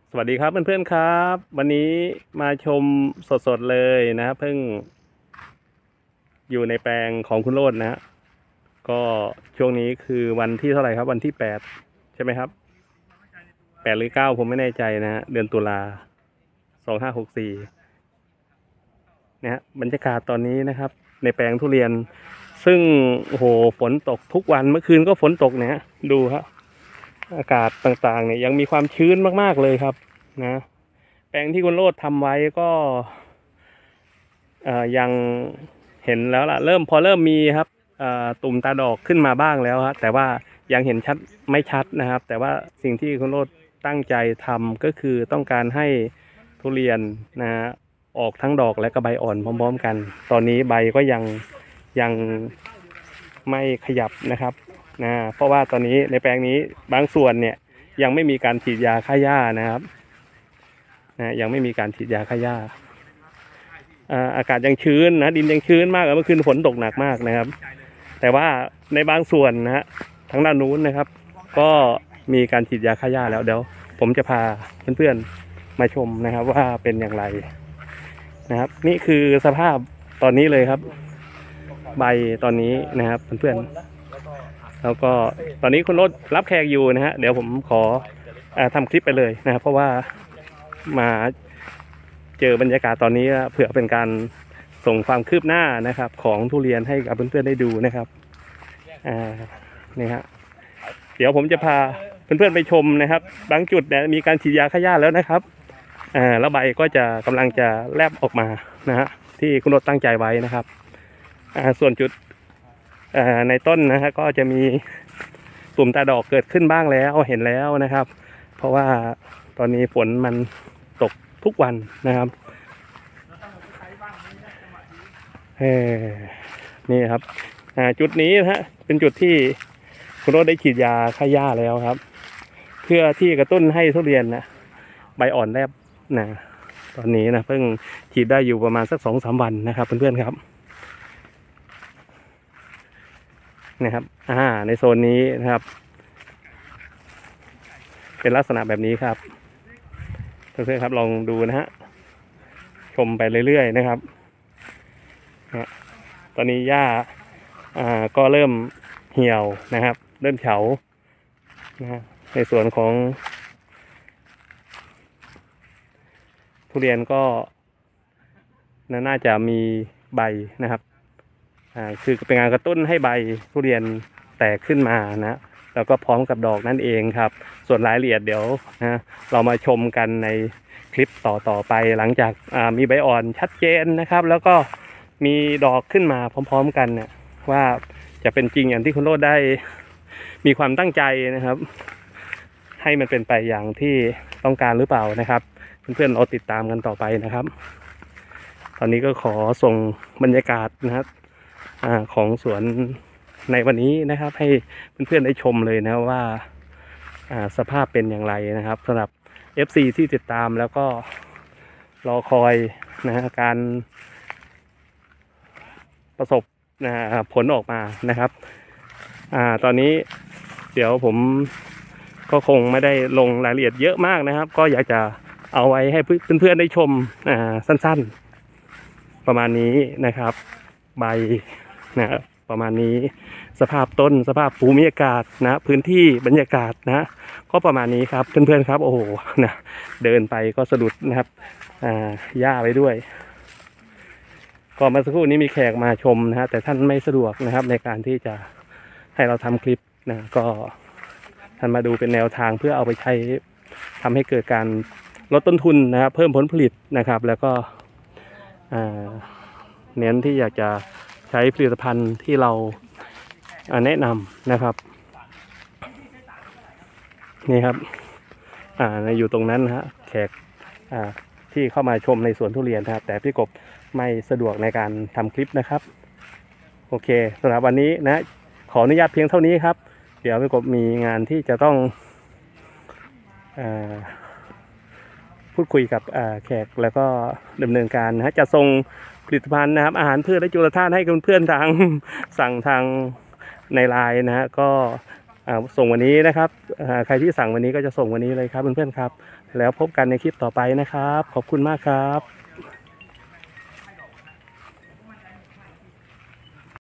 สวัสดีครับเพื่อนๆครับวันนี้มาชมสดๆเลยนะเพิ่งอยู่ในแปลงของคุณโรจน์นะก็ช่วงนี้คือวันที่เท่าไหร่ครับวันที่8ใช่ไหมครับ8หรือ9ผมไม่แน่ใจนะฮะเดือนตุลา2564นะฮะบรรยากาศตอนนี้นะครับในแปลงทุเรียนซึ่งโอ้โหฝนตกทุกวันเมื่อคืนก็ฝนตกเนี่ยดูครับอากาศต่างๆเนี่ยยังมีความชื้นมากๆเลยครับนะแปลงที่คุณโรจน์ทำไว้ก็ยังเห็นแล้วล่ะพอเริ่มมีครับตุ่มตาดอกขึ้นมาบ้างแล้วครับแต่ว่ายังเห็นชัดไม่ชัดนะครับ แต่ว่าสิ่งที่คุณโรจน์ตั้งใจทำก็คือต้องการให้ทุเรียนนะออกทั้งดอกและก็ใบอ่อนพร้อมๆกันตอนนี้ใบก็ยังไม่ขยับนะครับนะเพราะว่าตอนนี้ในแปลงนี้บางส่วนเนี่ยยังไม่มีการฉีดยาฆ่าหญ้านะครับนะยังไม่มีการฉีดยาฆ่าหญ้าอากาศยังชื้นนะดินยังชื้นมากเมื่อคืนฝนตกหนักมากนะครับแต่ว่าในบางส่วนนะฮะทางด้านนู้นนะครับก็มีการฉีดยาฆ่าหญ้าแล้วเดี๋ยวผมจะพาเพื่อนๆมาชมนะครับว่าเป็นอย่างไรนะครับนี่คือสภาพตอนนี้เลยครับใบตอนนี้นะครับเพื่อนๆแล้วก็ตอนนี้คุณรถรับแขกอยู่นะฮะเดี๋ยวผมขอทำคลิปไปเลยนะครับเพราะว่ามาเจอบรรยากาศตอนนี้เผื่อเป็นการส่งความคืบหน้านะครับของทุเรียนให้กับเพื่อนๆได้ดูนะครับนี่ฮะเดี๋ยวผมจะพาเพื่อนๆไปชมนะครับบางจุดเนี่ยมีการฉีดยาฆ่าหญ้าแล้วนะครับแล้วใบก็จะกำลังจะแลบออกมานะฮะที่คุณรถตั้งใจไว้นะครับส่วนจุดในต้นนะฮะก็จะมีตุ่มตาดอกเกิดขึ้นบ้างแล้วเห็นแล้วนะครับเพราะว่าตอนนี้ฝนมันตกทุกวันนะครับนี่ครับจุดนี้นะฮะเป็นจุดที่คุณรถได้ฉีดยาฆ่าหญ้าแล้วครับเพื่อที่กระตุ้นให้ทุเรียนนะใบอ่อนแลบนะตอนนี้นะเพิ่งฉีดได้อยู่ประมาณสัก2-3 วันนะครับเพื่อนๆครับนะครับในโซนนี้นะครับเป็นลักษณะแบบนี้ครับเพื่อนๆครับลองดูนะฮะชมไปเรื่อยๆนะครับตอนนี้หญ้าก็เริ่มเหี่ยวนะครับเริ่มเฉานะในส่วนของทุเรียนก็น่าจะมีใบนะครับคือเป็นการกระตุ้นให้ใบทุเรียนแตกขึ้นมานะแล้วก็พร้อมกับดอกนั่นเองครับส่วนรายละเอียดเดี๋ยวนะเรามาชมกันในคลิปต่อไปหลังจากมีใบอ่อนชัดเจนนะครับแล้วก็มีดอกขึ้นมาพร้อมๆกันเนี่ยว่าจะเป็นจริงอย่างที่คุณโรจน์ได้มีความตั้งใจนะครับให้มันเป็นไปอย่างที่ต้องการหรือเปล่านะครับเพื่อนๆเราติดตามกันต่อไปนะครับตอนนี้ก็ขอส่งบรรยากาศนะครับของสวนในวันนี้นะครับให้เพื่อนๆได้ชมเลยนะว่าสภาพเป็นอย่างไรนะครับสำหรับ FC ที่ติดตามแล้วก็รอคอยนะการประสบผลออกมานะครับตอนนี้เดี๋ยวผมก็คงไม่ได้ลงรายละเอียดเยอะมากนะครับก็อยากจะเอาไว้ให้เพื่อนๆได้ชมสั้นๆประมาณนี้นะครับใบนะประมาณนี้สภาพต้นสภาพภูมิอากาศนะพื้นที่บรรยากาศนะก็ประมาณนี้ครับเพื่อนๆครับโอ้โหนะเดินไปก็สะดุดนะครับหญ้าไปด้วยก่อนมาสักครู่นี้มีแขกมาชมนะฮะแต่ท่านไม่สะดวกนะครับในการที่จะให้เราทำคลิปนะก็ท่านมาดูเป็นแนวทางเพื่อเอาไปใช้ทำให้เกิดการลดต้นทุนนะครับเพิ่มผลผลิตนะครับแล้วก็เน้นที่อยากจะใช้ผลิตภัณฑ์ที่เราแนะนำนะครับนี่ครับอยู่ตรงนั้นนะฮะแขกที่เข้ามาชมในสวนทุเรียนนะครับแต่พี่กบไม่สะดวกในการทำคลิปนะครับโอเคสำหรับวันนี้นะขออนุญาตเพียงเท่านี้ครับเดี๋ยวพี่กบมีงานที่จะต้องพูดคุยกับแขกแล้วก็ดำเนินการนะจะส่งผลิตภัณฑ์นะครับอาหารพืชและจุลธาตุให้เพื่อนๆทางสั่งทางในไลน์นะฮะก็ส่งวันนี้นะครับใครที่สั่งวันนี้ก็จะส่งวันนี้เลยครับเพื่อนๆครับแล้วพบกันในคลิปต่อไปนะครับขอบคุณมากครับ